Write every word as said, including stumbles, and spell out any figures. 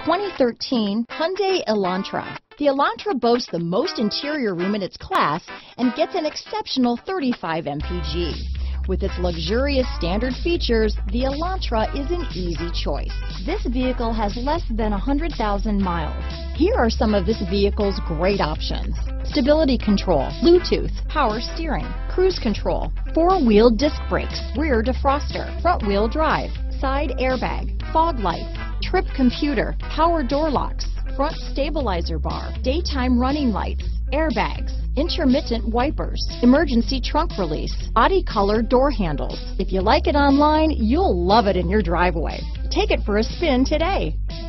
twenty thirteen Hyundai Elantra. The Elantra boasts the most interior room in its class and gets an exceptional thirty-five M P G. With its luxurious standard features, the Elantra is an easy choice. This vehicle has less than one hundred thousand miles. Here are some of this vehicle's great options: stability control, Bluetooth, power steering, cruise control, four-wheel disc brakes, rear defroster, front-wheel drive, side airbag, fog lights, trip computer, power door locks, front stabilizer bar, daytime running lights, airbags, intermittent wipers, emergency trunk release, body color door handles. If you like it online, you'll love it in your driveway. Take it for a spin today.